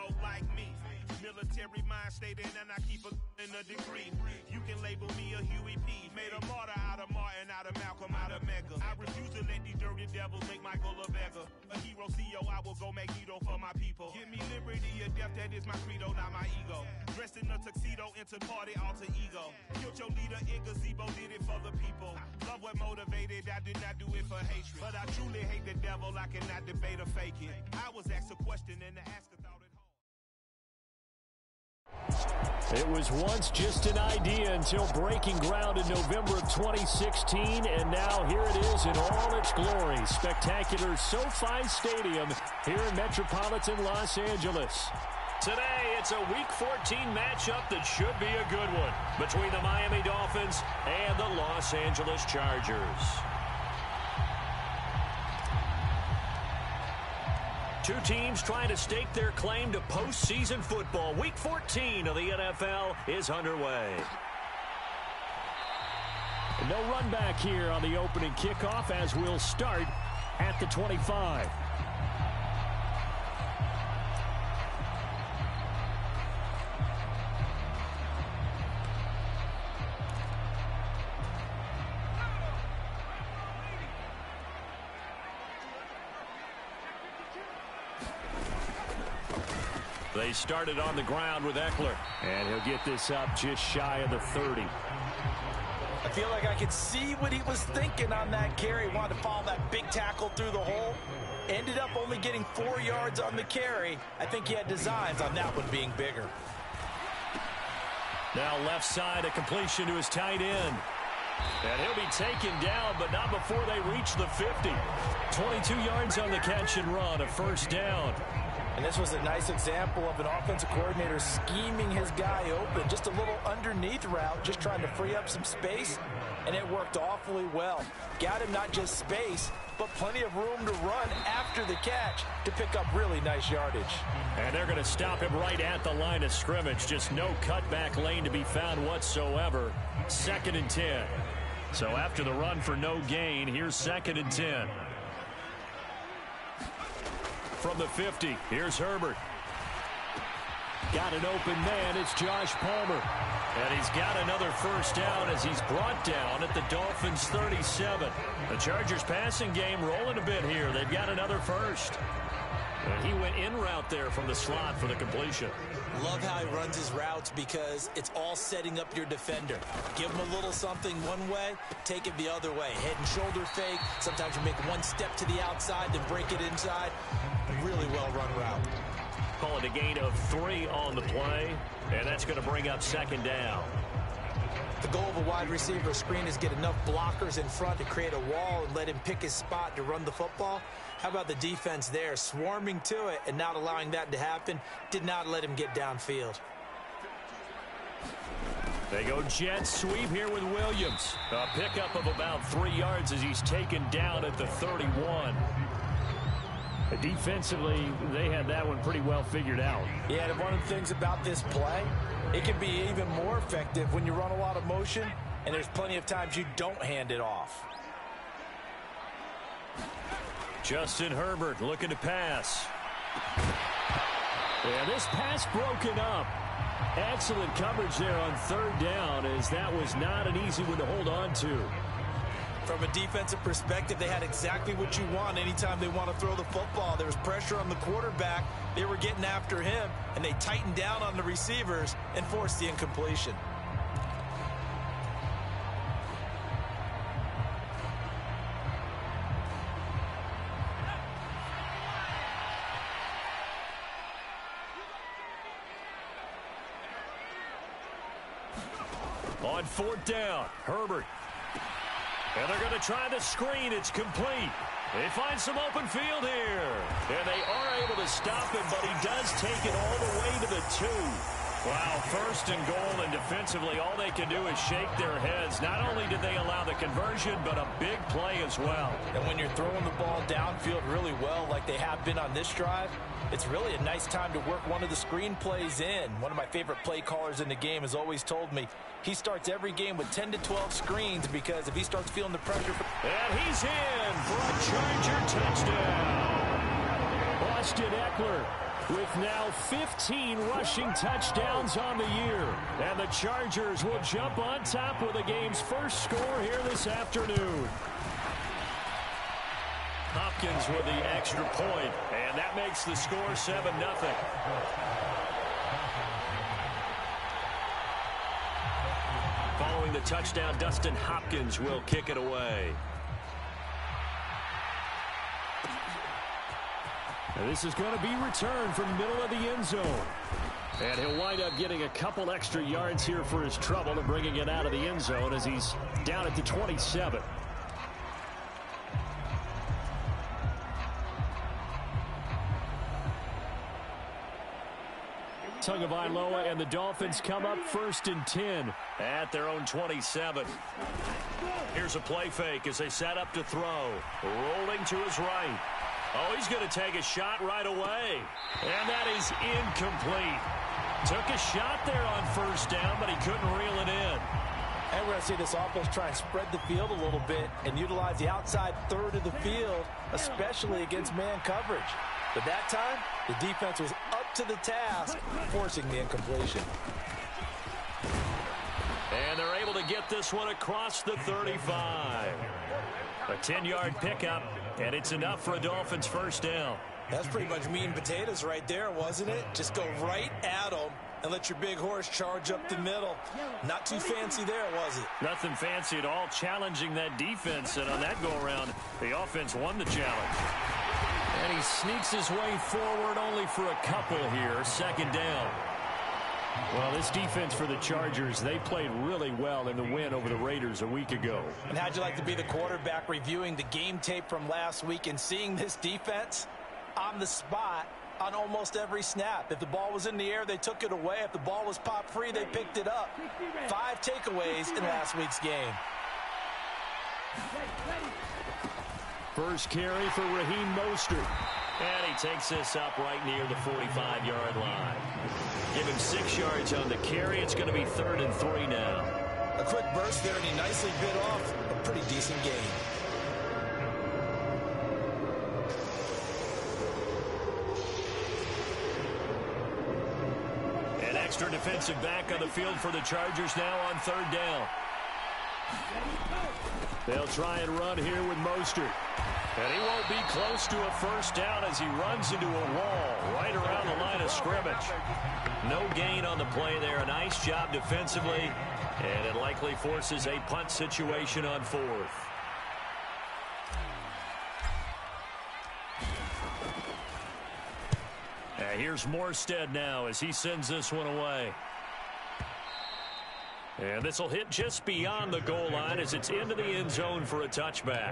hero like me. Military mind state and I keep in a degree. You can label me a Huey P. Made a martyr out of Martin, out of Malcolm, out of Mega. I refuse to let these dirty devils make Michael a beggar. A hero CEO, I will go Magneto for my people. Give me liberty or death, that is my credo, not my ego. Dressed in a tuxedo, into party, alter ego. Killed your leader in gazebo, did it for the people. Love what motivated, I did not do it for hatred. But I truly hate the devil, I cannot debate or fake it. I was asked a question and the asker thought it hard. It was once just an idea until breaking ground in November of 2016, and now here it is in all its glory. Spectacular SoFi Stadium here in metropolitan Los Angeles. Today, it's a Week 14 matchup that should be a good one between the Miami Dolphins and the Los Angeles Chargers. Two teams trying to stake their claim to postseason football. Week 14 of the NFL is underway. No run back here on the opening kickoff as we'll start at the 25. They started on the ground with Eckler, and he'll get this up just shy of the 30. I feel like I could see what he was thinking on that carry. Wanted to follow that big tackle through the hole. Ended up only getting 4 yards on the carry. I think he had designs on that one being bigger. Now left side, a completion to his tight end. And he'll be taken down, but not before they reach the 50. 22 yards on the catch and run, a first down. And this was a nice example of an offensive coordinator scheming his guy open. Just a little underneath route, just trying to free up some space, and it worked awfully well. Got him not just space, but plenty of room to run after the catch to pick up really nice yardage. And they're going to stop him right at the line of scrimmage. Just no cutback lane to be found whatsoever. 2nd and 10. So after the run for no gain, here's 2nd and 10. From the 50, here's Herbert. Got an open man, it's Josh Palmer. And he's got another first down as he's brought down at the Dolphins' 37. The Chargers passing game rolling a bit here. They've got another first. And he went in route there from the slot for the completion. Love how he runs his routes because it's all setting up your defender. Give him a little something one way, take it the other way. Head and shoulder fake. Sometimes you make one step to the outside, then break it inside. Really well run route. Call it a gain of 3 on the play, and that's going to bring up 2nd down. The goal of a wide receiver screen is get enough blockers in front to create a wall and let him pick his spot to run the football. How about the defense there, swarming to it and not allowing that to happen? Did not let him get downfield. They go jet sweep here with Williams. A pickup of about 3 yards as he's taken down at the 31. Defensively, they had that one pretty well figured out. Yeah, and one of the things about this play, it can be even more effective when you run a lot of motion, and there's plenty of times you don't hand it off. Justin Herbert looking to pass. Yeah, this pass broken up. Excellent coverage there on 3rd down, as that was not an easy one to hold on to. From a defensive perspective, they had exactly what you want anytime they want to throw the football. There was pressure on the quarterback. They were getting after him, and they tightened down on the receivers and forced the incompletion. On 4th down, Herbert. And they're going to try the screen. It's complete. They find some open field here. And they are able to stop him, but he does take it all the way to the 2. Wow, 1st and goal, and defensively all they can do is shake their heads. Not only did they allow the conversion, but a big play as well. And when you're throwing the ball downfield really well like they have been on this drive, it's really a nice time to work one of the screen plays in. One of my favorite play callers in the game has always told me he starts every game with 10 to 12 screens because if he starts feeling the pressure. And he's in for a Charger touchdown. Austin Eckler with now 15 rushing touchdowns on the year. And the Chargers will jump on top with the game's first score here this afternoon. Hopkins with the extra point, and that makes the score 7-0. Following the touchdown, Dustin Hopkins will kick it away. And this is going to be returned from the middle of the end zone. And he'll wind up getting a couple extra yards here for his trouble and bringing it out of the end zone as he's down at the 27. Tagovailoa and the Dolphins come up 1st and 10 at their own 27. Here's a play fake as they set up to throw. Rolling to his right. Oh, he's going to take a shot right away. And that is incomplete. Took a shot there on 1st down, but he couldn't reel it in. And we're going to see this offense try and spread the field a little bit and utilize the outside third of the field, especially against man coverage. But that time, the defense was up to the task, forcing the incompletion. And they're able to get this one across the 35. A 10-yard pickup, and it's enough for a Dolphins 1st down. That's pretty much meat and potatoes right there, wasn't it? Just go right at them and let your big horse charge up the middle. Not too fancy there, was it? Nothing fancy at all, challenging that defense. And on that go-around, the offense won the challenge. And he sneaks his way forward only for a couple here. 2nd down. Well, this defense for the Chargers, they played really well in the win over the Raiders a week ago. And how'd you like to be the quarterback reviewing the game tape from last week and seeing this defense on the spot on almost every snap? If the ball was in the air, they took it away. If the ball was pop free, they picked it up. 5 takeaways in last week's game. First carry for Raheem Mostert. And he takes this up right near the 45-yard line. Give him 6 yards on the carry. It's going to be 3rd and 3 now. A quick burst there, and he nicely bit off a pretty decent gain. An extra defensive back on the field for the Chargers now on 3rd down. They'll try and run here with Mostert. And he won't be close to a 1st down as he runs into a wall right around the line of scrimmage. No gain on the play there. A nice job defensively. And it likely forces a punt situation on 4th. Here's Morstead now as he sends this one away. And this will hit just beyond the goal line as it's into the end zone for a touchback.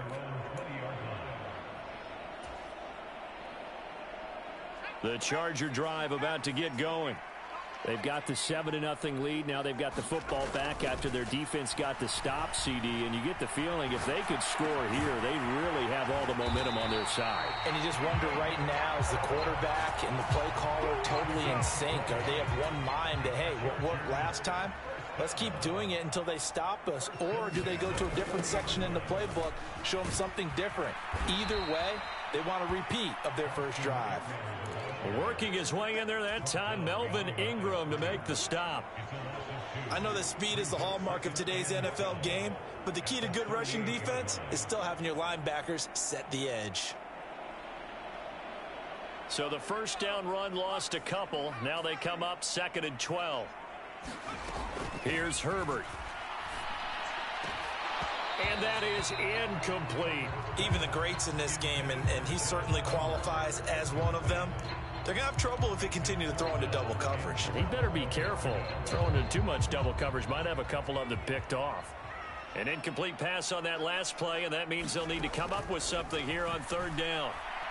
The Charger drive about to get going. They've got the 7-0 lead. Now they've got the football back after their defense got the stop, CD. And you get the feeling if they could score here, they really have all the momentum on their side. And you just wonder right now, is the quarterback and the play caller totally in sync? Are they of one mind that, hey, what worked last time? Let's keep doing it until they stop us. Or do they go to a different section in the playbook, show them something different? Either way, they want a repeat of their first drive. Working his way in there that time, Melvin Ingram to make the stop. I know that speed is the hallmark of today's NFL game, but the key to good rushing defense is still having your linebackers set the edge. So the 1st down run lost a couple. Now they come up 2nd and 12. Here's Herbert. And that is incomplete. Even the greats in this game, and he certainly qualifies as one of them, they're going to have trouble if they continue to throw into double coverage. He better be careful. Throwing into too much double coverage might have a couple of them picked off. An incomplete pass on that last play, and that means they'll need to come up with something here on 3rd down.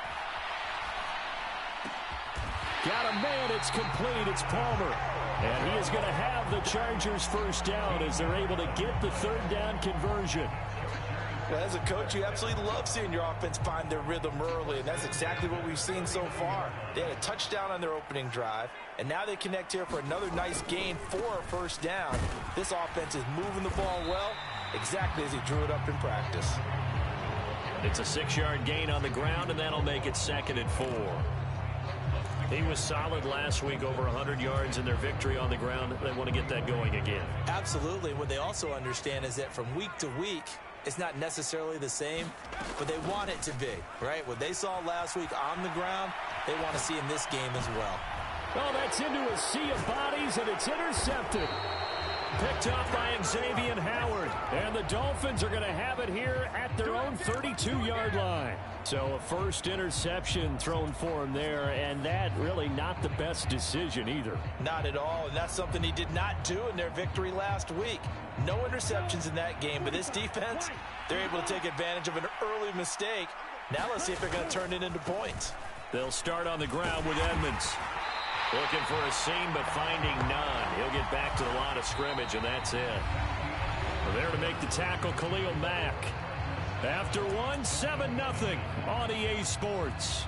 Got a man, it's complete, it's Palmer. And he is going to have the Chargers 1st down as they're able to get the 3rd down conversion. Well, as a coach, you absolutely love seeing your offense find their rhythm early, and that's exactly what we've seen so far. They had a touchdown on their opening drive, and now they connect here for another nice gain for a 1st down. This offense is moving the ball well, exactly as he drew it up in practice. It's a 6-yard gain on the ground, and that'll make it 2nd and 4. He was solid last week, over 100 yards in their victory on the ground. They want to get that going again. Absolutely. What they also understand is that from week to week, it's not necessarily the same, but they want it to be, right? What they saw last week on the ground, they want to see in this game as well. Oh, that's into a sea of bodies, and it's intercepted. Picked up by Xavier Howard. And the Dolphins are going to have it here at their own 32-yard line. So a first interception thrown for him there, and that really not the best decision either. Not at all, and that's something he did not do in their victory last week. No interceptions in that game, but this defense, they're able to take advantage of an early mistake. Now let's see if they're going to turn it into points. They'll start on the ground with Edmonds. Looking for a seam, but finding none. He'll get back to the line of scrimmage, and that's it. There to make the tackle, Khalil Mack. After one, 7-0 on EA Sports.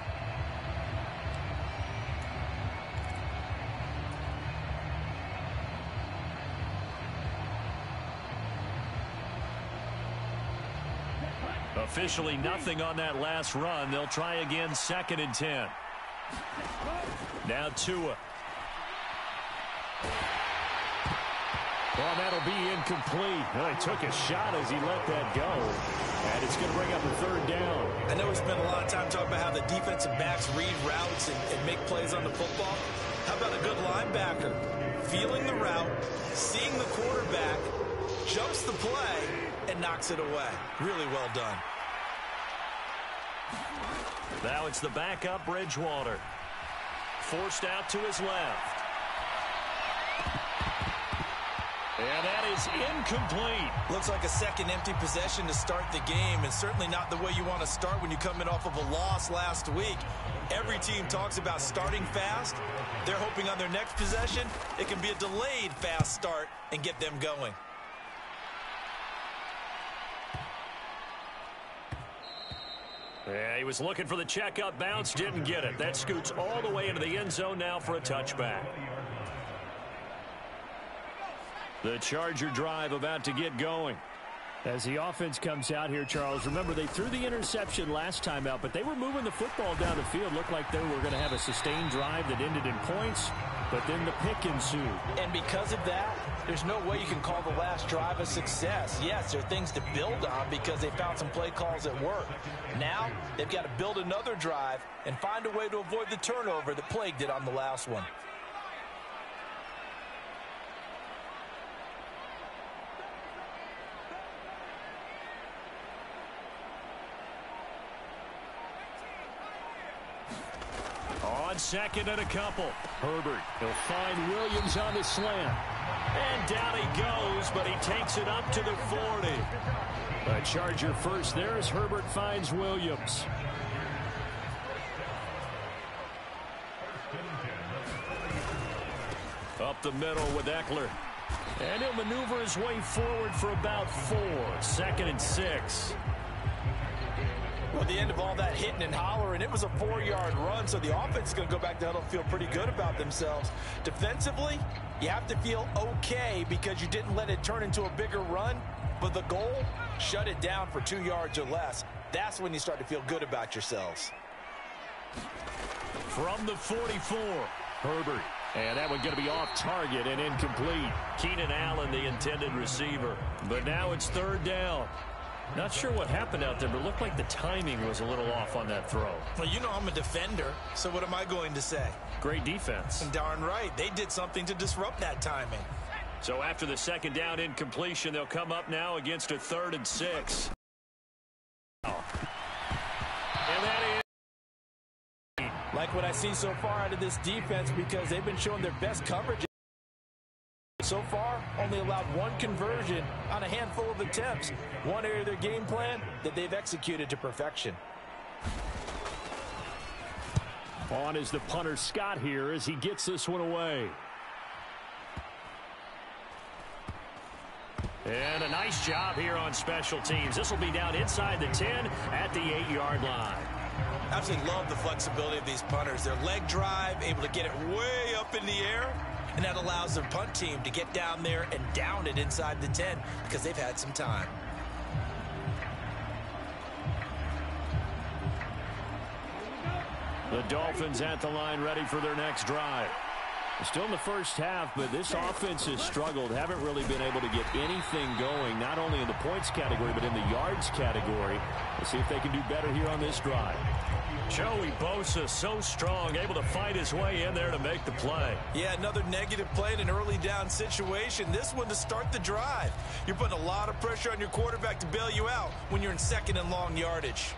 Officially nothing on that last run. They'll try again, 2nd and 10. Now Tua. Well, that'll be incomplete. Well, he took a shot as he let that go. And it's going to bring up a 3rd down. I know we spent a lot of time talking about how the defensive backs read routes and make plays on the football. How about a good linebacker? Feeling the route, seeing the quarterback, jumps the play, and knocks it away. Really well done. Now it's the backup, Bridgewater. Forced out to his left. And that is incomplete. Looks like a second empty possession to start the game, and certainly not the way you want to start when you come in off of a loss last week. Every team talks about starting fast. They're hoping on their next possession it can be a delayed fast start and get them going. Yeah, he was looking for the checkup bounce, didn't get it. That scoots all the way into the end zone now for a touchback. The Charger drive about to get going. As the offense comes out here, Charles, remember they threw the interception last time out, but they were moving the football down the field. Looked like they were going to have a sustained drive that ended in points, but then the pick ensued. And because of that, there's no way you can call the last drive a success. Yes, there are things to build on because they found some play calls that work. Now, they've got to build another drive and find a way to avoid the turnover that plagued it on the last one. On 2nd and a couple. Herbert, he'll find Williams on the slant. And down he goes, but he takes it up to the 40. A Charger first there as Herbert finds Williams. Up the middle with Eckler. And he'll maneuver his way forward for about 4. 2nd and 6. Well, at the end of all that hitting and hollering, it was a 4-yard run, so the offense is going to go back to huddle and feel pretty good about themselves. Defensively, you have to feel okay because you didn't let it turn into a bigger run, but the goal, shut it down for 2 yards or less. That's when you start to feel good about yourselves. From the 44, Herbert. And that one going to be off target and incomplete. Keenan Allen, the intended receiver. But now it's 3rd down. Not sure what happened out there, but it looked like the timing was a little off on that throw. Well, you know I'm a defender, so what am I going to say? Great defense. And darn right. They did something to disrupt that timing. So after the 2nd down incompletion, they'll come up now against a 3rd and 6. And that is... Like what I see so far out of this defense because they've been showing their best coverage. So far, only allowed one conversion on a handful of attempts. One area of their game plan that they've executed to perfection. On is the punter Scott here as he gets this one away. And a nice job here on special teams. This will be down inside the 10 at the 8-yard line. Absolutely love the flexibility of these punters. Their leg drive, able to get it way up in the air. And that allows their punt team to get down there and down it inside the 10 because they've had some time. The Dolphins at the line, ready for their next drive. Still in the first half, but this offense has struggled. Haven't really been able to get anything going, not only in the points category, but in the yards category. Let's see if they can do better here on this drive. Joey Bosa, so strong, able to fight his way in there to make the play. Yeah, another negative play in an early down situation. This one to start the drive. You're putting a lot of pressure on your quarterback to bail you out when you're in second and long yardage.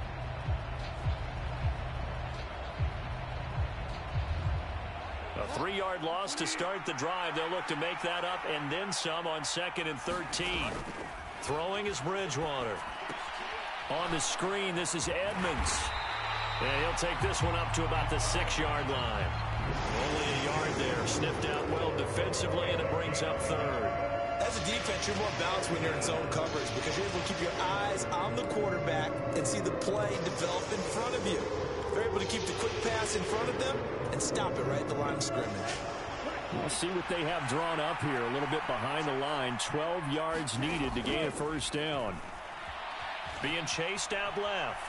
A 3-yard loss to start the drive. They'll look to make that up and then some on 2nd and 13. Throwing is Bridgewater. On the screen, this is Edmonds. And he'll take this one up to about the 6-yard line. Only a yard there. Sniffed out well defensively, and it brings up 3rd. As a defense, you're more balanced when you're in zone coverage because you're able to keep your eyes on the quarterback and see the play develop in front of you. They're able to keep the quick pass in front of them and stop it right at the line of scrimmage. We'll see what they have drawn up here. A little bit behind the line. 12 yards needed to gain a first down. Being chased out left.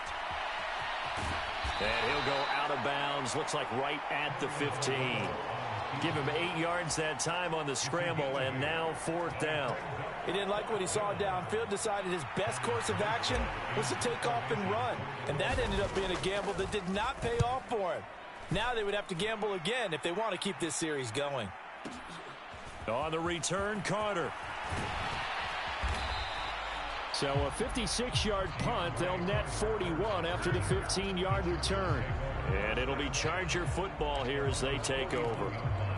And he'll go out of bounds. Looks like right at the 15. Give him 8 yards that time on the scramble, and now 4th down. He didn't like what he saw downfield, decided his best course of action was to take off and run. And that ended up being a gamble that did not pay off for him. Now they would have to gamble again if they want to keep this series going. On the return, Carter. So a 56-yard punt. They'll net 41 after the 15-yard return. And it'll be Charger football here as they take over.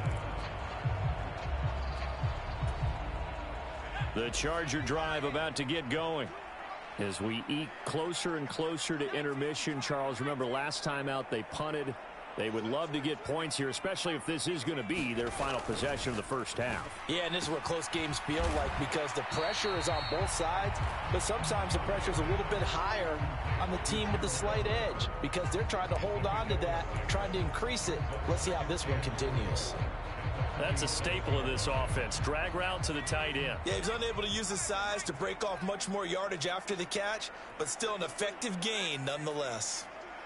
The Charger drive about to get going. As we eke closer and closer to intermission, Charles, remember last time out they punted. They would love to get points here, especially if this is going to be their final possession of the first half. Yeah, and this is what close games feel like because the pressure is on both sides, but sometimes the pressure is a little bit higher on the team with the slight edge because they're trying to hold on to that, trying to increase it. Let's see how this one continues. That's a staple of this offense. Drag route to the tight end. Yeah, he's unable to use his size to break off much more yardage after the catch, but still an effective gain nonetheless.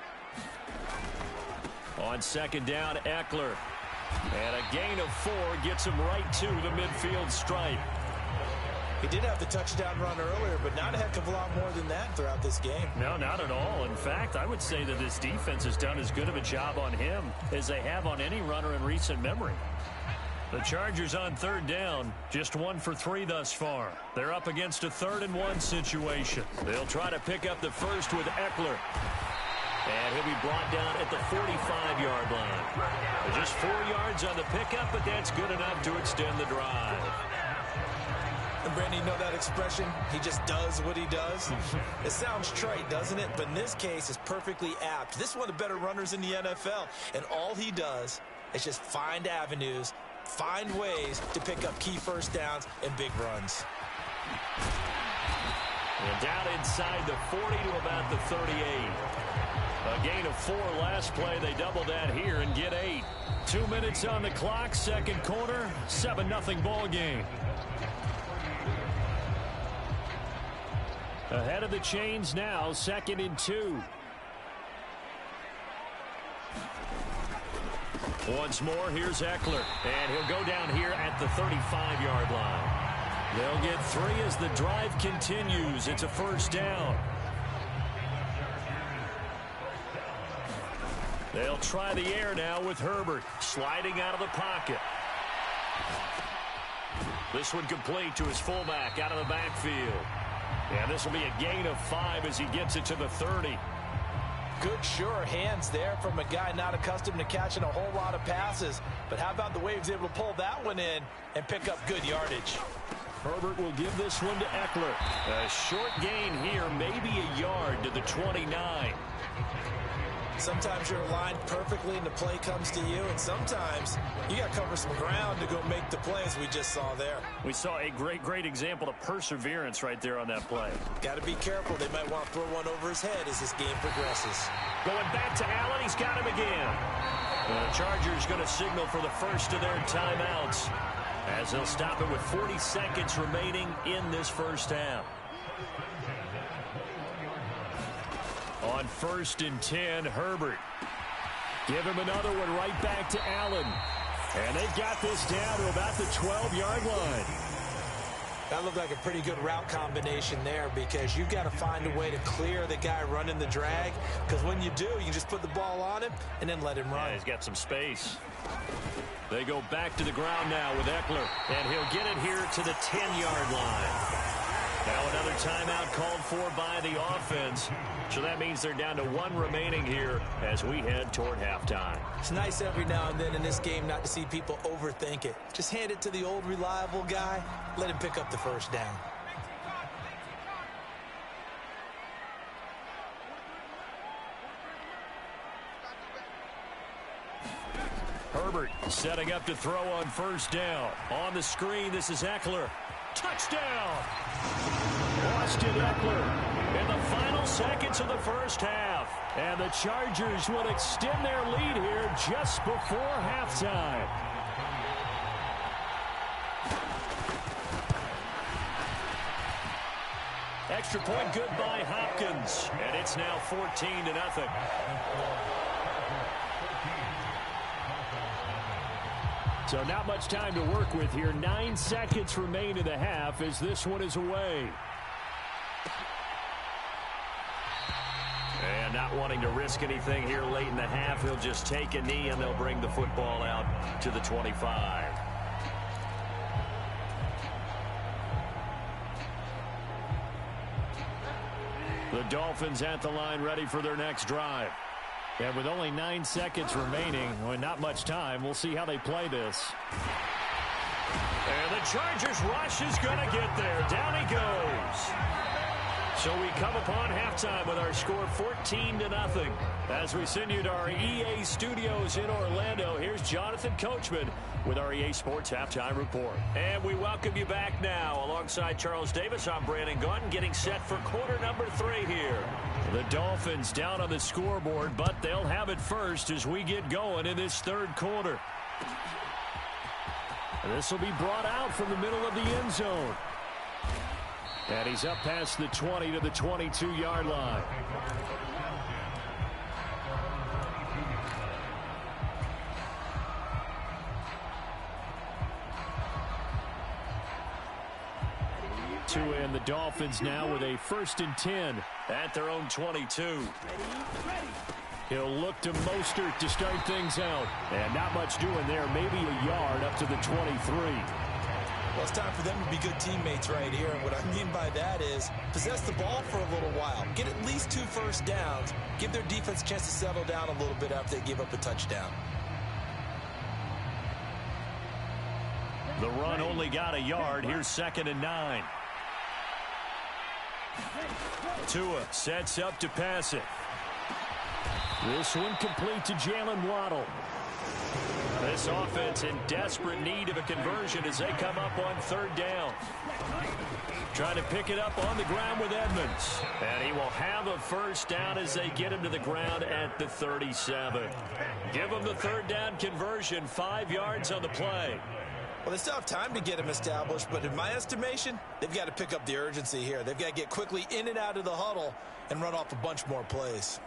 On 2nd down, Eckler. And a gain of 4 gets him right to the midfield stripe. He did have the touchdown run earlier, but not a heck of a lot more than that throughout this game. No, not at all. In fact, I would say that this defense has done as good of a job on him as they have on any runner in recent memory. The Chargers on 3rd down, just 1 for 3 thus far. They're up against a 3rd and 1 situation. They'll try to pick up the first with Eckler. And he'll be brought down at the 45-yard line. Just 4 yards on the pickup, but that's good enough to extend the drive. And Brandon, you know that expression? He just does what he does. It sounds trite, doesn't it? But in this case, it's perfectly apt. This is one of the better runners in the NFL. And all he does is just find avenues, find ways to pick up key first downs and big runs. And down inside the 40 to about the 38. A gain of 4 last play. They double that here and get 8. 2 minutes on the clock, 2nd quarter, 7-0 ball game. Ahead of the chains now, 2nd and 2. Once more, here's Eckler. And he'll go down here at the 35-yard line. They'll get 3 as the drive continues. It's a first down. They'll try the air now with Herbert sliding out of the pocket. This one complete to his fullback out of the backfield. And this will be a gain of 5 as he gets it to the 30. Good, sure hands there from a guy not accustomed to catching a whole lot of passes. But how about the way he was able to pull that one in and pick up good yardage? Herbert will give this one to Eckler. A short gain here, maybe a yard to the 29. Sometimes you're aligned perfectly and the play comes to you, and sometimes you got to cover some ground to go make the play, as we just saw there. We saw a great example of perseverance right there on that play. Got to be careful. They might want to throw one over his head as this game progresses. Going back to Allen. He's got him again. The Chargers going to signal for the first of their timeouts as they'll stop it with 40 seconds remaining in this first half. On 1st and 10, Herbert. Give him another one right back to Allen. And they've got this down to about the 12-yard line. That looked like a pretty good route combination there because you've got to find a way to clear the guy running the drag, because when you do, you can just put the ball on him and then let him run. Yeah, he's got some space. They go back to the ground now with Eckler, and he'll get it here to the 10-yard line. Now another timeout called for by the offense. So that means they're down to 1 remaining here as we head toward halftime. It's nice every now and then in this game not to see people overthink it. Just hand it to the old reliable guy. Let him pick up the first down. Herbert setting up to throw on first down. On the screen, this is Eckler. Touchdown! Austin Eckler in the final seconds of the first half. And the Chargers will extend their lead here just before halftime. Extra point good by Hopkins. And it's now 14-0. So not much time to work with here. 9 seconds remain in the half as this one is away. And not wanting to risk anything here late in the half, he'll just take a knee and they'll bring the football out to the 25. The Dolphins at the line ready for their next drive. And with only 9 seconds remaining, well, not much time, we'll see how they play this. And the Chargers rush is going to get there. Down he goes. So we come upon halftime with our score 14-0. As we send you to our EA studios in Orlando, here's Jonathan Coachman with our EA Sports Halftime Report. And we welcome you back now. Alongside Charles Davis, I'm Brandon Gaudin, getting set for quarter number 3 here. The Dolphins down on the scoreboard, but they'll have it first as we get going in this third quarter. This will be brought out from the middle of the end zone. And he's up past the 20 to the 22-yard line. And the Dolphins now with a 1st and 10 at their own 22. He'll look to Mostert to start things out. And not much doing there. Maybe a yard up to the 23. Well, it's time for them to be good teammates right here. And what I mean by that is possess the ball for a little while. Get at least 2 first downs. Give their defense a chance to settle down a little bit after they give up a touchdown. The run only got a yard. Here's 2nd and 9. Tua sets up to pass it. This one complete to Jalen Waddle. This offense in desperate need of a conversion as they come up on 3rd down. Trying to pick it up on the ground with Edmonds. And he will have a first down as they get him to the ground at the 37. Give him the 3rd down conversion, 5 yards on the play. Well, they still have time to get him established, but in my estimation, they've got to pick up the urgency here. They've got to get quickly in and out of the huddle and run off a bunch more plays.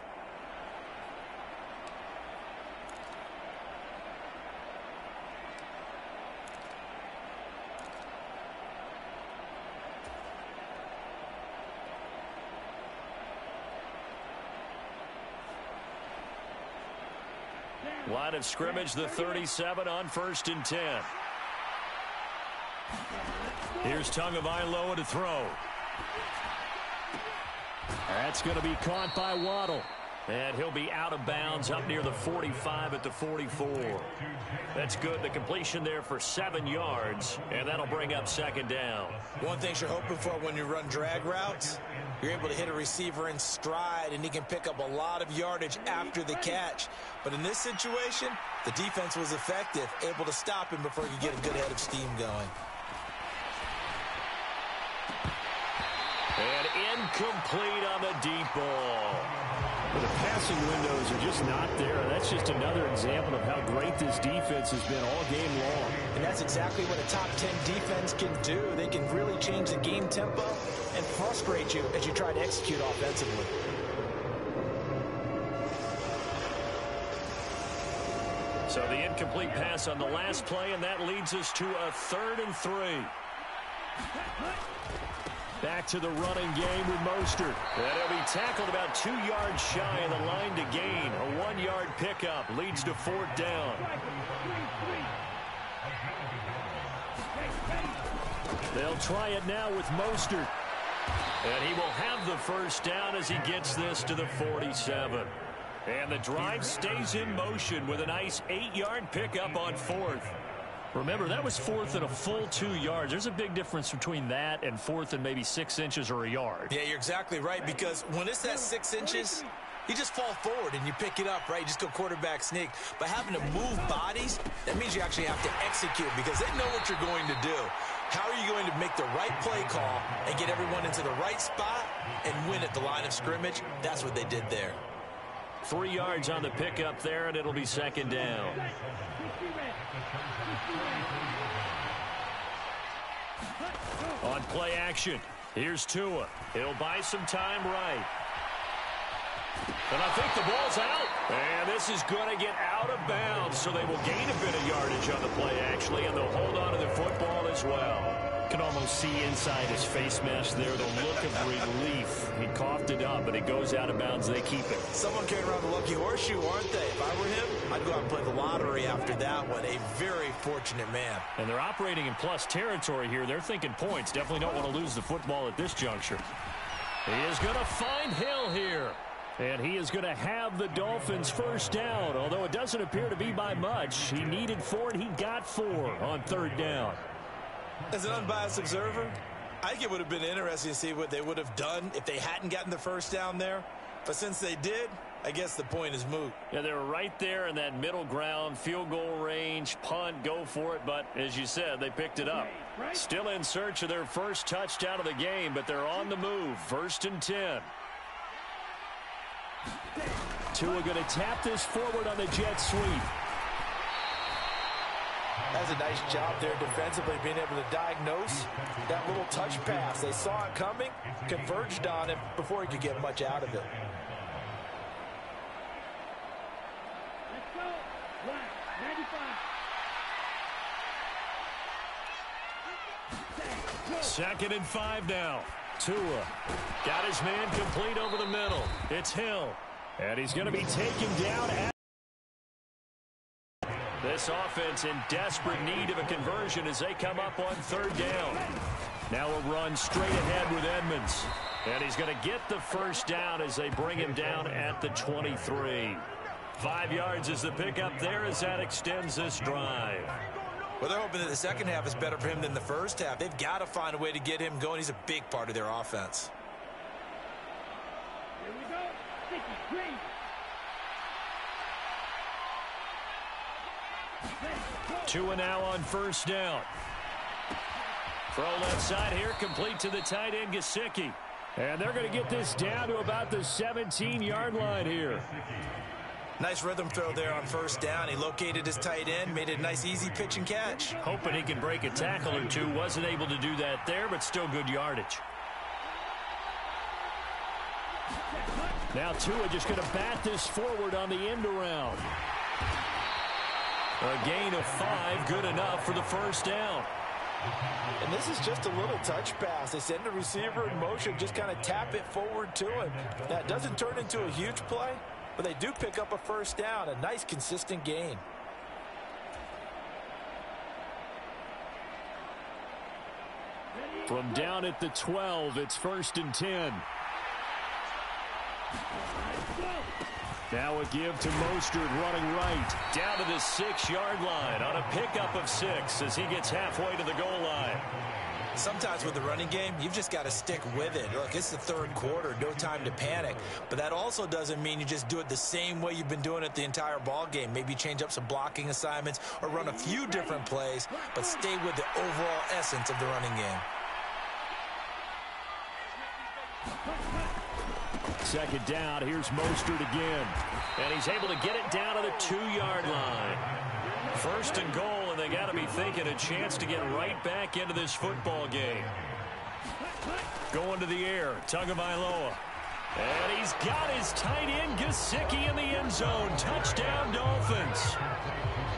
Line of scrimmage, the 37 on 1st and 10. Here's Tagovailoa to throw. That's going to be caught by Waddle. And he'll be out of bounds up near the 45 at the 44. That's good. The completion there for 7 yards, and that'll bring up 2nd down. One thing you're hoping for when you run drag routes, you're able to hit a receiver in stride, and he can pick up a lot of yardage after the catch. But in this situation, the defense was effective, able to stop him before you get a good head of steam going. And incomplete on the deep ball. Well, the passing windows are just not there. That's just another example of how great this defense has been all game long. And that's exactly what a top 10 defense can do. They can really change the game tempo and frustrate you as you try to execute offensively. So the incomplete pass on the last play, and that leads us to a 3rd and 3. Back to the running game with Mostert. And he'll be tackled about 2 yards shy of the line to gain. A 1-yard pickup leads to 4th down. They'll try it now with Mostert. And he will have the 1st down as he gets this to the 47. And the drive stays in motion with a nice 8-yard pickup on 4th. Remember, that was 4th and a full 2 yards. There's a big difference between that and 4th and maybe 6 inches or a yard. Yeah, you're exactly right, because when it's that 6 inches, you just fall forward and you pick it up, right? You just go quarterback sneak. But having to move bodies, that means you actually have to execute because they know what you're going to do. How are you going to make the right play call and get everyone into the right spot and win at the line of scrimmage? That's what they did there. 3 yards on the pickup there, and it'll be 2nd down. On play action, here's Tua. He'll buy some time right. And I think the ball's out. And this is going to get out of bounds, so they will gain a bit of yardage on the play, actually, and they'll hold on to the football as well. Can almost see inside his face mask there the look of relief. He coughed it up, but it goes out of bounds. They keep it. Someone carrying around the lucky horseshoe, aren't they? If I were him, I'd go out and play the lottery after that one. A very fortunate man. And they're operating in plus territory here. They're thinking points. Definitely don't want to lose the football at this juncture. He is going to find Hill here. And he is going to have the Dolphins' 1st down, although it doesn't appear to be by much. He needed 4, and he got 4 on 3rd down. As an unbiased observer, I think it would have been interesting to see what they would have done if they hadn't gotten the 1st down there. But since they did, I guess the point is moot. Yeah, they were right there in that middle ground, field goal range, punt, go for it. But as you said, they picked it up. Still in search of their 1st touchdown of the game, but they're on the move. 1st and 10. Tua going to tap this forward on the jet sweep. That's a nice job there defensively, being able to diagnose that little touch pass. They saw it coming, converged on him before he could get much out of it. Let's go. 95. 2nd and 5 now. Tua got his man complete over the middle. It's Hill. And he's going to be taken down. This offense in desperate need of a conversion as they come up on 3rd down. Now a run straight ahead with Edmonds. And he's going to get the 1st down as they bring him down at the 23. 5 yards is the pickup there as that extends this drive. Well, they're hoping that the second half is better for him than the first half. They've got to find a way to get him going. He's a big part of their offense. Here we go. 53. Tua now on 1st down. Throw left side here, complete to the tight end, Gesicki. And they're going to get this down to about the 17-yard line here. Nice rhythm throw there on 1st down. He located his tight end, made it a nice easy pitch and catch. Hoping he can break a tackle or two. Wasn't able to do that there, but still good yardage. Now Tua just going to bat this forward on the end around. A gain of 5, good enough for the 1st down. And this is just a little touch pass. They send the receiver in motion, just kind of tap it forward to him. That doesn't turn into a huge play, but they do pick up a 1st down, a nice consistent gain. From down at the 12, it's 1st and 10. Now a give to Mostert running right. Down to the 6-yard line on a pickup of 6 as he gets halfway to the goal line. Sometimes with the running game, you've just got to stick with it. Look, it's the 3rd quarter, no time to panic. But that also doesn't mean you just do it the same way you've been doing it the entire ball game. Maybe change up some blocking assignments or run a few different plays, but stay with the overall essence of the running game. 2nd down, here's Mostert again. And he's able to get it down to the 2-yard line. 1st and goal, and they got to be thinking a chance to get right back into this football game. Going to the air, Tagovailoa. And he's got his tight end, Gesicki, in the end zone. Touchdown, Dolphins.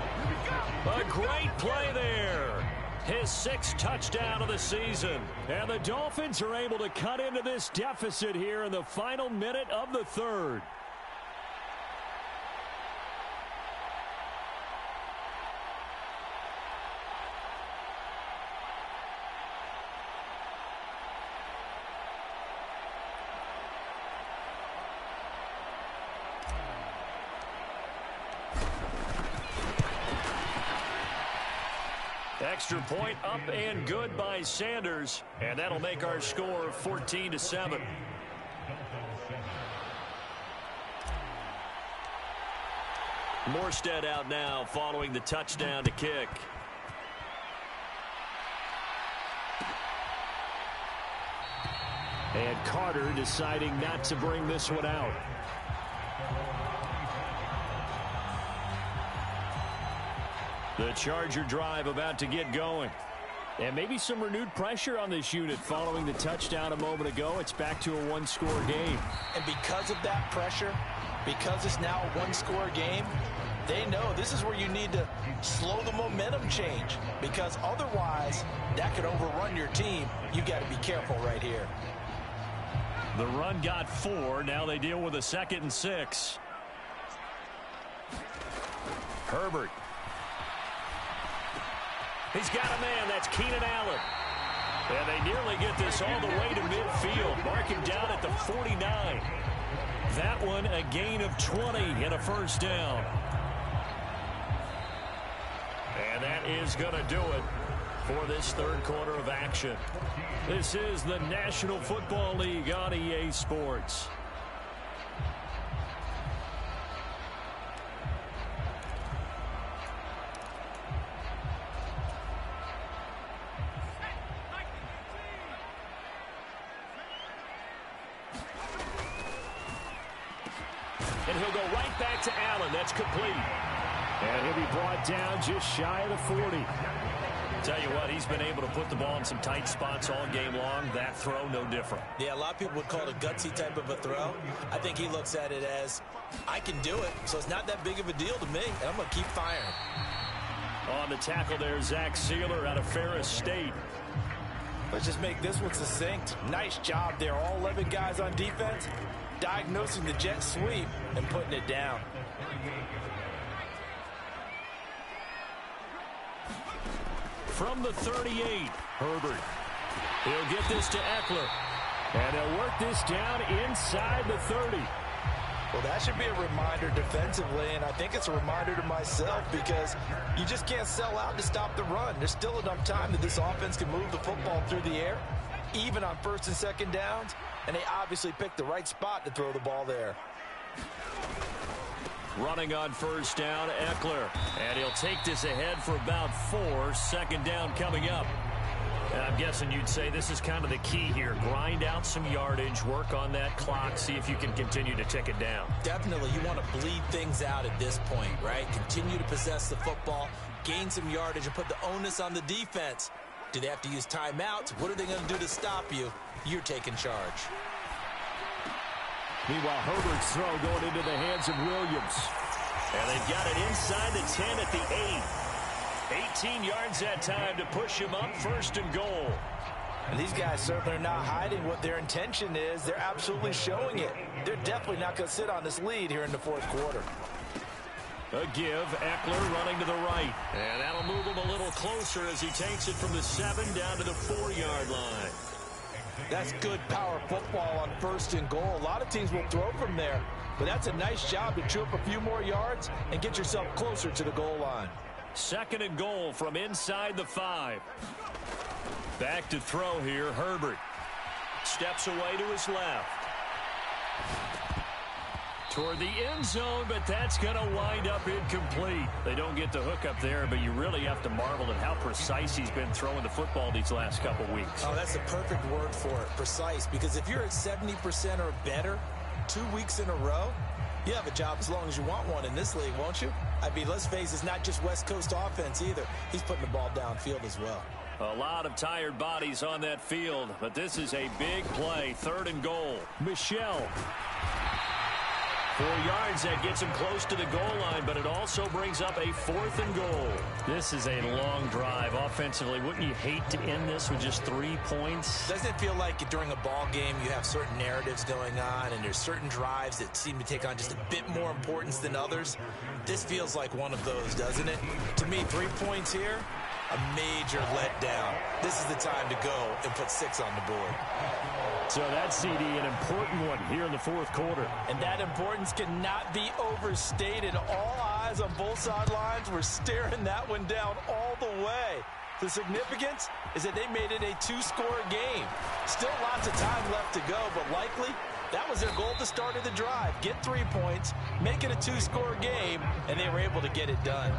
A great play there. His 6th touchdown of the season. And the Dolphins are able to cut into this deficit here in the final minute of the 3rd. Extra point up and good by Sanders, and that'll make our score 14-7. Morstead out now following the touchdown to kick. And Carter deciding not to bring this one out. The Charger drive about to get going. And maybe some renewed pressure on this unit following the touchdown a moment ago. It's back to a one-score game. And because of that pressure, because it's now a one-score game, they know this is where you need to slow the momentum change. Because otherwise, that could overrun your team. You got to be careful right here. The run got 4. Now they deal with a 2nd and 6. Herbert. He's got a man. That's Keenan Allen. And they nearly get this all the way to midfield. Mark him down at the 49. That one a gain of 20 and a first down. And that is going to do it for this 3rd quarter of action. This is the National Football League on EA Sports. And he'll go right back to Allen. That's complete. And he'll be brought down just shy of the 40. Tell you what, he's been able to put the ball in some tight spots all game long. That throw, no different. Yeah, a lot of people would call it a gutsy type of a throw. I think he looks at it as, I can do it, so it's not that big of a deal to me, and I'm going to keep firing. On the tackle there, Zach Sealer out of Ferris State. Let's just make this one succinct. Nice job there. All 11 guys on defense diagnosing the jet sweep and putting it down. From the 38, Herbert. He'll get this to Eckler. And he'll work this down inside the 30. Well, that should be a reminder defensively, and I think it's a reminder to myself because you just can't sell out to stop the run. There's still enough time that this offense can move the football through the air, even on 1st and 2nd downs, and they obviously picked the right spot to throw the ball there. Running on 1st down, Eckler. And he'll take this ahead for about 4. 2nd down coming up. And I'm guessing you'd say this is kind of the key here. Grind out some yardage, work on that clock, see if you can continue to tick it down. Definitely. You want to bleed things out at this point, right? Continue to possess the football, gain some yardage, and put the onus on the defense. Do they have to use timeouts? What are they going to do to stop you? You're taking charge. Meanwhile, Herbert's throw going into the hands of Williams. And they've got it inside the 10 at the 8. 18 yards that time to push him up 1st and goal. And these guys certainly are not hiding what their intention is. They're absolutely showing it. They're definitely not going to sit on this lead here in the 4th quarter. A give, Eckler running to the right. And that'll move him a little closer as he takes it from the 7 down to the 4-yard line. That's good power football on 1st and goal. A lot of teams will throw from there, but that's a nice job to chew up a few more yards and get yourself closer to the goal line. 2nd and goal from inside the 5. Back to throw here, Herbert. Steps away to his left. Toward the end zone, but that's going to wind up incomplete. They don't get the hook up there, but you really have to marvel at how precise he's been throwing the football these last couple weeks. Oh, that's the perfect word for it, precise, because if you're at 70% or better 2 weeks in a row, you have a job as long as you want one in this league, won't you? I mean, let's face it, it's not just West Coast offense either. He's putting the ball downfield as well. A lot of tired bodies on that field, but this is a big play. 3rd and goal. Michelle. 4 yards, that gets him close to the goal line, but it also brings up a 4th and goal. This is a long drive offensively. Wouldn't you hate to end this with just 3 points? Doesn't it feel like during a ball game you have certain narratives going on and there's certain drives that seem to take on just a bit more importance than others? This feels like one of those, doesn't it? To me, 3 points here, a major letdown. This is the time to go and put 6 on the board. So that CD, an important one here in the 4th quarter. And that importance cannot be overstated. All eyes on both sidelines were staring that one down all the way. The significance is that they made it a 2-score game. Still lots of time left to go, but likely that was their goal at the start of the drive. Get 3 points, make it a 2-score game, and they were able to get it done.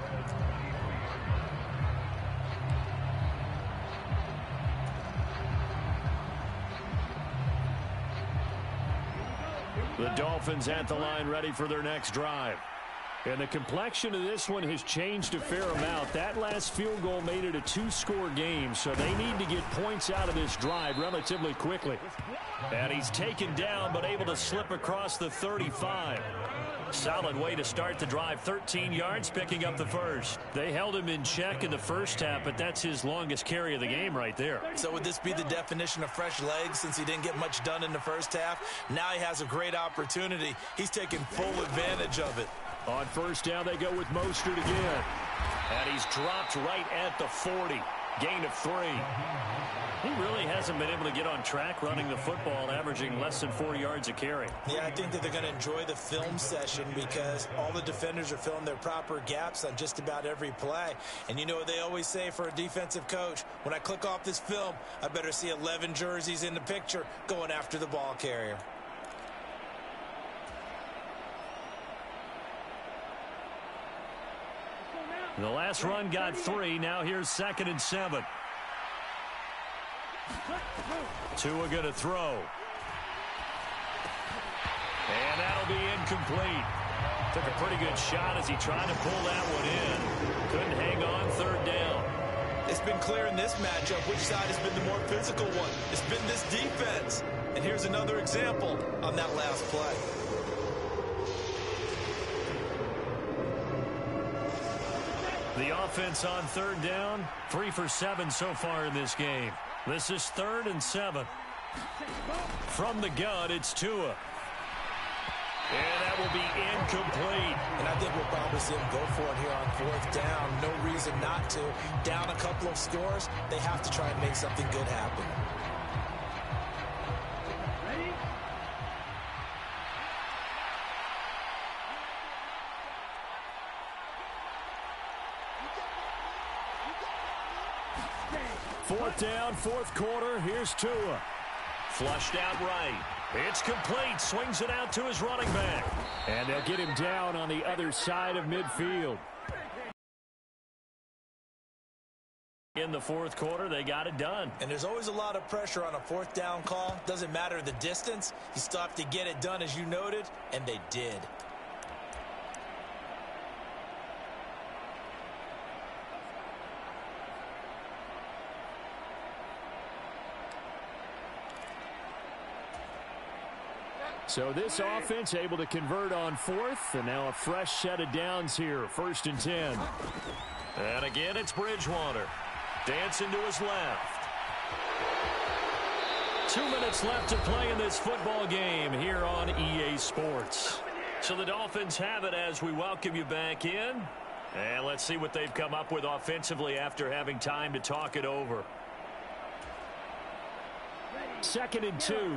The Dolphins at the line ready for their next drive. And the complexion of this one has changed a fair amount. That last field goal made it a 2-score game, so they need to get points out of this drive relatively quickly. And he's taken down but able to slip across the 35. Solid way to start the drive. 13 yards, picking up the first. They held him in check in the first half, but that's his longest carry of the game right there. So would this be the definition of fresh legs since he didn't get much done in the first half? Now he has a great opportunity. He's taking full advantage of it. On first down, they go with Mostert again. And he's dropped right at the 40. Gain of 3. He really hasn't been able to get on track running the football, averaging less than 4 yards a carry. Yeah, I think that they're going to enjoy the film session because all the defenders are filling their proper gaps on just about every play. And you know what they always say for a defensive coach? When I click off this film, I better see 11 jerseys in the picture going after the ball carrier. The last run got 3. Now here's 2nd and 7. Tua going to throw. And that'll be incomplete. Took a pretty good shot as he tried to pull that one in. Couldn't hang on 3rd down. It's been clear in this matchup which side has been the more physical one. It's been this defense. And here's another example on that last play. The offense on 3rd down, 3 for 7 so far in this game. This is 3rd and 7. From the gun, it's Tua. And that will be incomplete. And I think we'll probably see him go for it here on 4th down. No reason not to. Down a couple of scores, they have to try and make something good happen. Fourth down, 4th quarter. Here's Tua. Flushed out right. It's complete. Swings it out to his running back. And they'll get him down on the other side of midfield. In the 4th quarter, they got it done. And there's always a lot of pressure on a 4th down call. Doesn't matter the distance. You still have to get it done, as you noted, and they did. So this offense able to convert on 4th, and now a fresh set of downs here, 1st and 10. And again, it's Bridgewater. Dancing to his left. 2 minutes left to play in this football game here on EA Sports. So the Dolphins have it as we welcome you back in. And let's see what they've come up with offensively after having time to talk it over. 2nd and 2.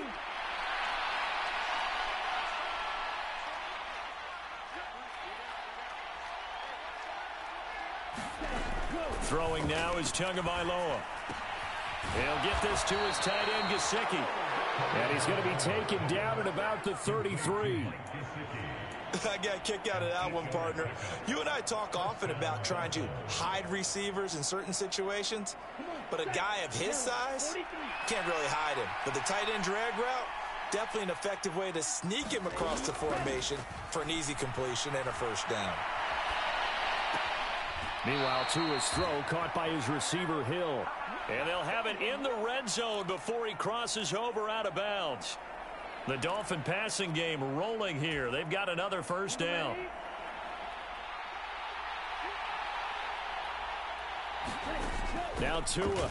Throwing now is Tagovailoa. He'll get this to his tight end, Gesicki. And he's going to be taken down at about the 33. I got a kick out of that one, partner. You and I talk often about trying to hide receivers in certain situations, but a guy of his size can't really hide him. But the tight end drag route, definitely an effective way to sneak him across the formation for an easy completion and a 1st down. Meanwhile, Tua's throw caught by his receiver, Hill. And they'll have it in the red zone before he crosses over out of bounds. The Dolphin passing game rolling here. They've got another first down. Now Tua.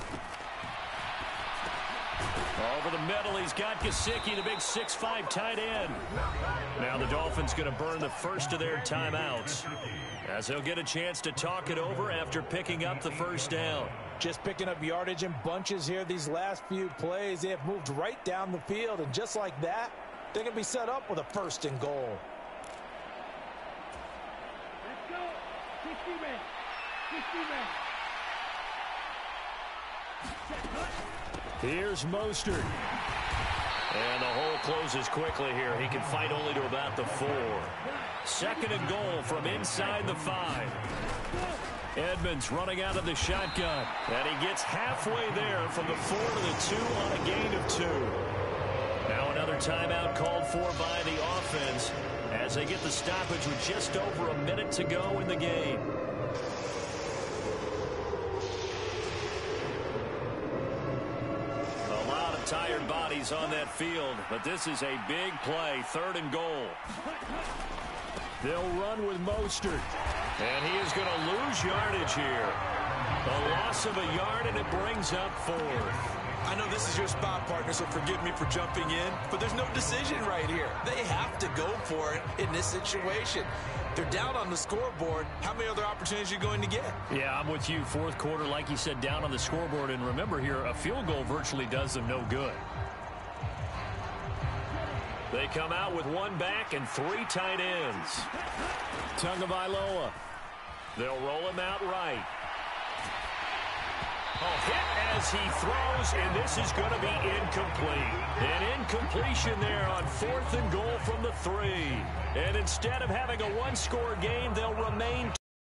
Over the middle, he's got Gesicki, the big 6'5" tight end. Now the Dolphins going to burn the first of their timeouts, as they'll get a chance to talk it over after picking up the first down. Just picking up yardage in bunches here these last few plays. They have moved right down the field, and just like that, they're going to be set up with a 1st and goal. Let's go. 60 men. 60 men. Here's Mostert. And the hole closes quickly here. He can fight only to about the 4. 2nd and goal from inside the 5. Edmonds running out of the shotgun. And he gets halfway there from the 4 to the 2 on a gain of 2. Now another timeout called for by the offense as they get the stoppage with just over a minute to go in the game. Tired bodies on that field, but this is a big play. 3rd and goal. They'll run with Mostert, and he is going to lose yardage here. A loss of a yard, and it brings up 4th. I know this is your spot, partner, so forgive me for jumping in, but there's no decision right here. They have to go for it in this situation. They're down on the scoreboard. How many other opportunities are you going to get? Yeah, I'm with you. 4th quarter, like you said, down on the scoreboard. And remember here, a field goal virtually does them no good. They come out with 1 back and 3 tight ends. Tagovailoa. They'll roll him out right. Hit as he throws, and this is going to be incomplete. An incompletion there on 4th and goal from the 3. And instead of having a 1-score game, they'll remain.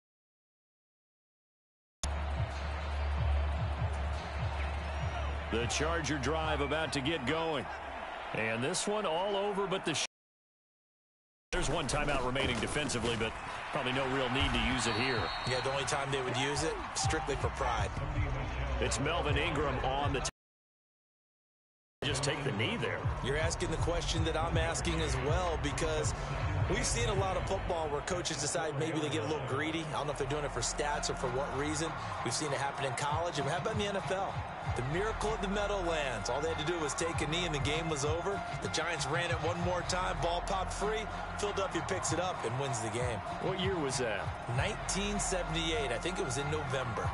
The Charger drive about to get going. And this one all over but the... There's 1 timeout remaining defensively, but probably no real need to use it here. Yeah, the only time they would use it, strictly for pride. It's Melvin Ingram on the... Just take the knee there. You're asking the question that I'm asking as well, because we've seen a lot of football where coaches decide maybe they get a little greedy. I don't know if they're doing it for stats or for what reason. We've seen it happen in college, and how about in the NFL? The miracle of the Meadowlands. All they had to do was take a knee and the game was over. The Giants ran it one more time. Ball popped free. Philadelphia picks it up and wins the game. What year was that? 1978. I think it was in November.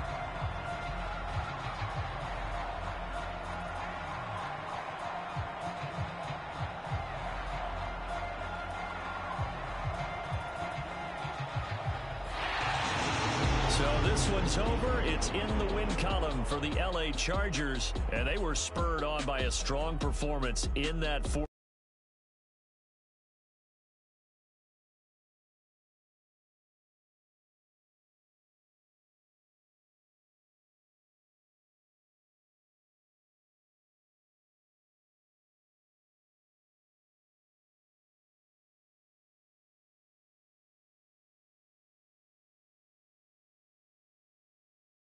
This one's over. It's in the win column for the LA Chargers, and they were spurred on by a strong performance in that fourth.